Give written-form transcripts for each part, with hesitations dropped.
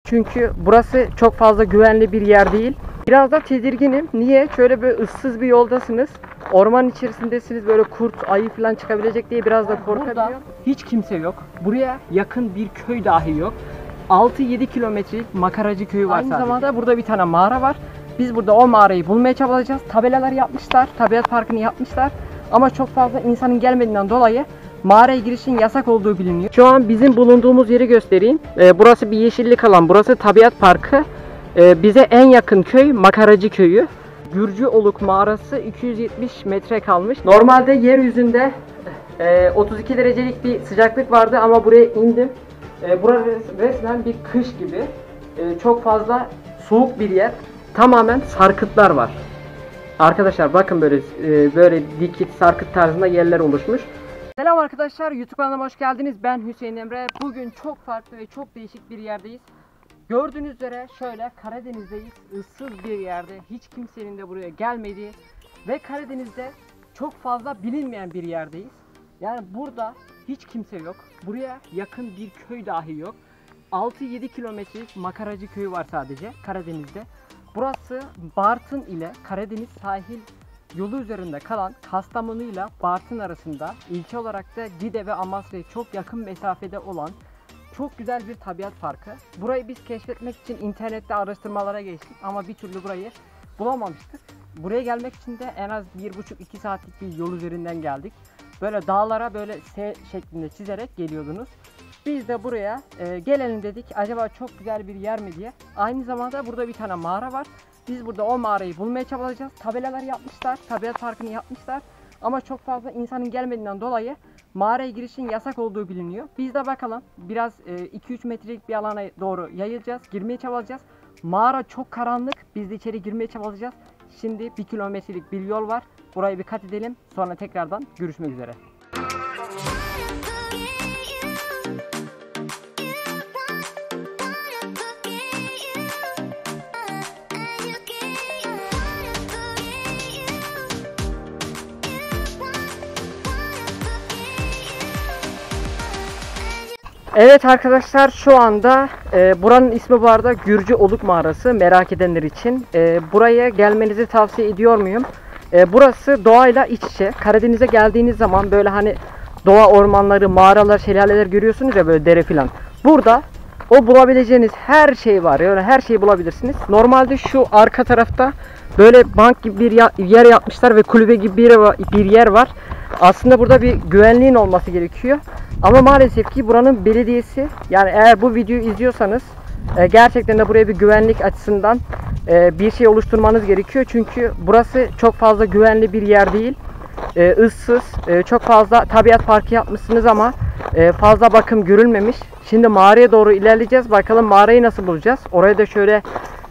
Çünkü burası çok fazla güvenli bir yer değil. Biraz da tedirginim. Niye? Şöyle böyle ıssız bir yoldasınız. Orman içerisindesiniz. Böyle kurt, ayı falan çıkabilecek diye biraz da korkabiliyorum. Hiç kimse yok. Buraya yakın bir köy dahi yok. 6-7 kilometrelik Makaracı köyü var sadece. Aynı zamanda burada bir tane mağara var. Biz burada o mağarayı bulmaya çabalayacağız. Tabelalar yapmışlar. Tabiat parkını yapmışlar. Ama çok fazla insanın gelmediğinden dolayı mağaraya girişin yasak olduğu biliniyor. Şu an bizim bulunduğumuz yeri göstereyim. Burası bir yeşillik alan. Burası tabiat parkı. Bize en yakın köy Makaracı köyü. Gürcüoluk mağarası 270 metre kalmış. Normalde yeryüzünde 32 derecelik bir sıcaklık vardı ama buraya indim. Burası resmen bir kış gibi. Çok fazla soğuk bir yer. Tamamen sarkıtlar var. Arkadaşlar bakın böyle dikit sarkıt tarzında yerler oluşmuş. Selam arkadaşlar, YouTube kanalıma hoş geldiniz. Ben Hüseyin Emre. Bugün çok farklı ve çok değişik bir yerdeyiz. Gördüğünüz üzere şöyle Karadeniz'deyiz. Issız bir yerde, hiç kimsenin de buraya gelmediği ve Karadeniz'de çok fazla bilinmeyen bir yerdeyiz. Yani burada hiç kimse yok. Buraya yakın bir köy dahi yok. 6-7 kilometrelik Makaracı köyü var sadece Karadeniz'de. Burası Bartın ile Karadeniz sahil yolu üzerinde kalan Kastamonu ile Bartın arasında, ilçe olarak da Dide ve Amasra'ya çok yakın mesafede olan çok güzel bir tabiat parkı. Burayı biz keşfetmek için internette araştırmalara geçtik ama bir türlü burayı bulamamıştık. Buraya gelmek için de en az 1,5-2 saatlik bir yol üzerinden geldik. Böyle dağlara böyle S şeklinde çizerek geliyordunuz. Biz de buraya gelelim dedik. Acaba çok güzel bir yer mi diye. Aynı zamanda burada bir tane mağara var. Biz burada o mağarayı bulmaya çabalayacağız. Tabelalar yapmışlar. Tabiat parkını yapmışlar. Ama çok fazla insanın gelmediğinden dolayı mağaraya girişin yasak olduğu biliniyor. Biz de bakalım. Biraz 2-3 metrelik bir alana doğru yayılacağız. Girmeye çabalayacağız. Mağara çok karanlık. Biz de içeri girmeye çabalayacağız. Şimdi 1 kilometrelik bir yol var. Burayı bir kat edelim. Sonra tekrardan görüşmek üzere. Evet arkadaşlar, şu anda buranın ismi bu arada Gürcüoluk mağarası, merak edenler için. Buraya gelmenizi tavsiye ediyor muyum? Burası doğayla iç içe. Karadeniz'e geldiğiniz zaman böyle hani doğa ormanları, mağaralar, şelaleler görüyorsunuz ya, böyle dere filan. Burada o bulabileceğiniz her şey var. Yani her şeyi bulabilirsiniz. Normalde şu arka tarafta böyle bank gibi bir yer yapmışlar ve kulübe gibi bir yer var. Aslında burada bir güvenliğin olması gerekiyor. Ama maalesef ki buranın belediyesi, yani eğer bu videoyu izliyorsanız gerçekten de buraya bir güvenlik açısından bir şey oluşturmanız gerekiyor. Çünkü burası çok fazla güvenli bir yer değil. Issız, çok fazla tabiat parkı yapmışsınız ama fazla bakım görülmemiş. Şimdi mağaraya doğru ilerleyeceğiz. Bakalım mağarayı nasıl bulacağız. Oraya da şöyle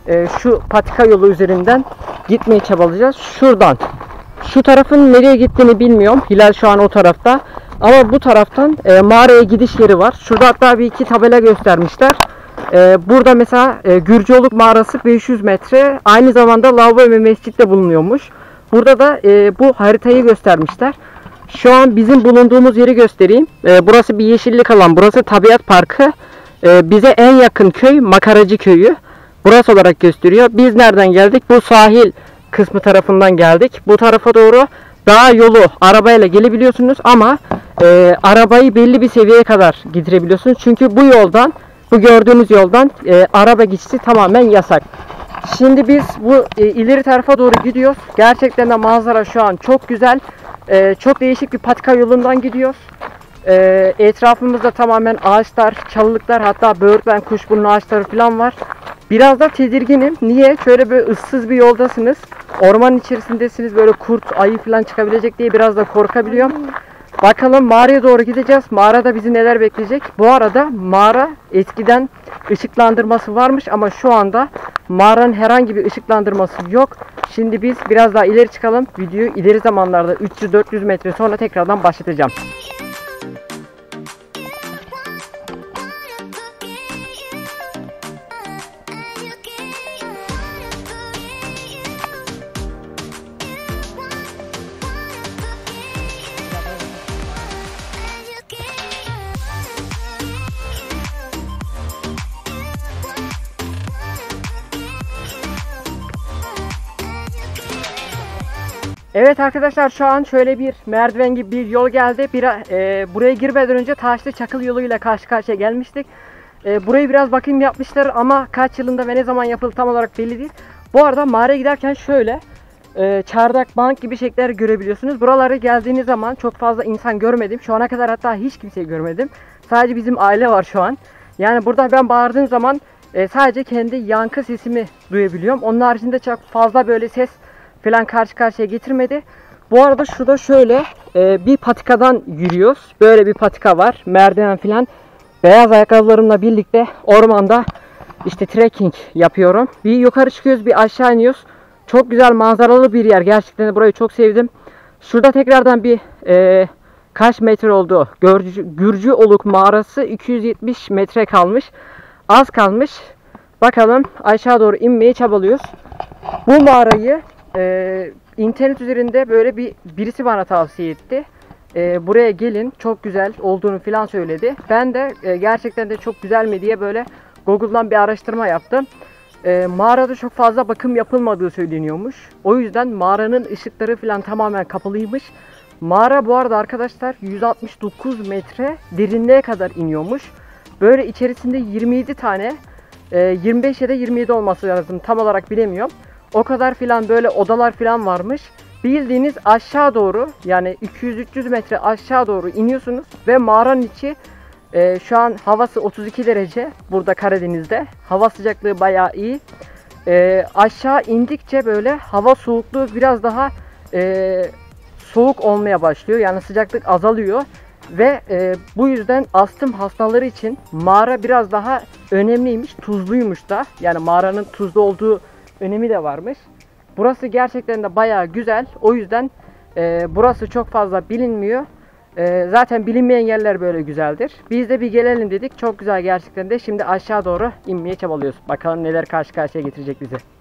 şu patika yolu üzerinden gitmeye çabalayacağız. Şuradan. Şu tarafın nereye gittiğini bilmiyorum. Hilal şu an o tarafta. Ama bu taraftan mağaraya gidiş yeri var. Şurada hatta bir iki tabela göstermişler. Burada mesela Gürcüoluk mağarası 500 metre. Aynı zamanda lavabo ve mescit de bulunuyormuş. Burada da bu haritayı göstermişler. Şu an bizim bulunduğumuz yeri göstereyim. Burası bir yeşillik alan. Burası tabiat parkı. Bize en yakın köy Makaracı köyü. Burası olarak gösteriyor. Biz nereden geldik? Bu sahil kısmı tarafından geldik. Bu tarafa doğru dağ yolu arabayla gelebiliyorsunuz ama arabayı belli bir seviyeye kadar getirebiliyorsunuz. Çünkü bu yoldan, bu gördüğünüz yoldan araba geçişi tamamen yasak. Şimdi biz bu ileri tarafa doğru gidiyoruz. Gerçekten de manzara şu an çok güzel. Çok değişik bir patika yolundan gidiyoruz. Etrafımızda tamamen ağaçlar, çalılıklar, hatta böğürtlen, kuşburnu ağaçları falan var. Biraz da tedirginim. Niye? Şöyle böyle ıssız bir yoldasınız. Orman içerisindesiniz. Böyle kurt, ayı falan çıkabilecek diye biraz da korkabiliyorum. Bakalım mağaraya doğru gideceğiz. Mağarada bizi neler bekleyecek? Bu arada mağara eskiden ışıklandırması varmış ama şu anda mağaranın herhangi bir ışıklandırması yok. Şimdi biz biraz daha ileri çıkalım. Videoyu ileri zamanlarda 300-400 metre sonra tekrardan başlatacağım. Evet arkadaşlar, şu an şöyle bir merdiven gibi bir yol geldi. Buraya girmeden önce taşlı çakıl yoluyla karşı karşıya gelmiştik. Burayı biraz bakım yapmışlar ama kaç yılında ve ne zaman yapıldı tam olarak belli değil. Bu arada mağaraya giderken şöyle çardak, bank gibi şekiller görebiliyorsunuz. Buralara geldiğiniz zaman çok fazla insan görmedim. Şu ana kadar hatta hiç kimseyi görmedim. Sadece bizim aile var şu an. Yani burada ben bağırdığım zaman sadece kendi yankı sesimi duyabiliyorum. Onun haricinde çok fazla böyle ses falan karşı karşıya getirmedi. Bu arada şurada şöyle bir patikadan yürüyoruz. Böyle bir patika var. Merdiven falan. Beyaz ayakkabılarımla birlikte ormanda işte trekking yapıyorum. Bir yukarı çıkıyoruz, bir aşağı iniyoruz. Çok güzel manzaralı bir yer. Gerçekten de burayı çok sevdim. Şurada tekrardan bir kaç metre oldu? Gürcüoluk mağarası 270 metre kalmış. Az kalmış. Bakalım, aşağı doğru inmeye çabalıyoruz. Bu mağarayı internet üzerinde böyle birisi bana tavsiye etti. Buraya gelin, çok güzel olduğunu filan söyledi. Ben de gerçekten de çok güzel mi diye böyle Google'dan bir araştırma yaptım. Mağarada çok fazla bakım yapılmadığı söyleniyormuş. O yüzden mağaranın ışıkları filan tamamen kapalıymış. Mağara bu arada arkadaşlar 169 metre derinliğe kadar iniyormuş. Böyle içerisinde 27 tane 25 ya da 27 olması lazım, tam olarak bilemiyorum. O kadar filan böyle odalar filan varmış. Bildiğiniz aşağı doğru, yani 200-300 metre aşağı doğru iniyorsunuz ve mağaranın içi şu an havası 32 derece burada Karadeniz'de. Hava sıcaklığı bayağı iyi. Aşağı indikçe böyle hava soğukluğu biraz daha soğuk olmaya başlıyor. Yani sıcaklık azalıyor. Ve bu yüzden astım hastaları için mağara biraz daha önemliymiş, tuzluymuş da. Yani mağaranın tuzlu olduğu önemi de varmış. Burası gerçekten de bayağı güzel. O yüzden burası çok fazla bilinmiyor. Zaten bilinmeyen yerler böyle güzeldir. Biz de bir gelelim dedik. Çok güzel gerçekten de. Şimdi aşağı doğru inmeye çabalıyoruz. Bakalım neler karşı karşıya getirecek bizi.